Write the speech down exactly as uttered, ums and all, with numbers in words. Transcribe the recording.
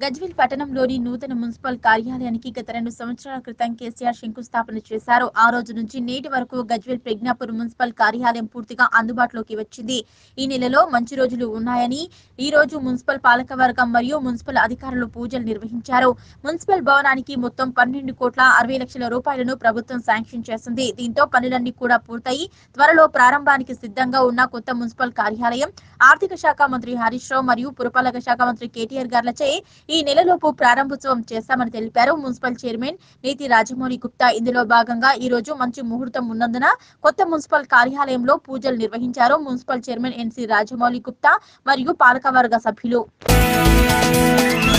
గజ్వేల్ పట్టణంలోని నూతన మున్సిపల్ కార్యాలయానికి గత రెండు సంవత్సరాల క్రితం కేసీఆర్ శంకుస్థాపన చేశారు. ఆ రోజు నుంచి నేటి వరకు గజ్వేల్ ప్రజ్ఞాపూర్ మున్సిపల్ కార్యాలయం పూర్తిగా అందుబాటులోకి వచ్చింది. ఈ నెలలో మంచి రోజులు ఉన్నాయని ఈ రోజు మున్సిపల్ పాలకవర్గం మరియు మున్సిపల్ అధికారులు పూజలు నిర్వహించారు. మున్సిపల్ భవనానికి మొత్తం పన్నెండు కోట్ల అరవై లక్షల రూపాయలను ప్రభుత్వం శాంక్షన్ చేసింది. దీంతో పనులన్నీ కూడా పూర్తయి త్వరలో ప్రారంభానికి సిద్ధంగా ఉన్న కొత్త మున్సిపల్ కార్యాలయం ఆర్థిక శాఖ మంత్రి హరీష్ రావు మరియు పురపాలక శాఖ మంత్రి కేటీఆర్ గార్లచే ఈ నెలలోపు ప్రారంభోత్సవం చేస్తామని తెలిపారు. మున్సిపల్ చైర్మన్ నేతి రాజమౌళి గుప్తా ఇందులో భాగంగా ఈ రోజు మంచి ముహూర్తం ఉన్నందున కొత్త మున్సిపల్ కార్యాలయంలో పూజలు నిర్వహించారు. Municipal chairman NC Rajamouli Gupta మరియు పాలకవర్గ సభ్యులు.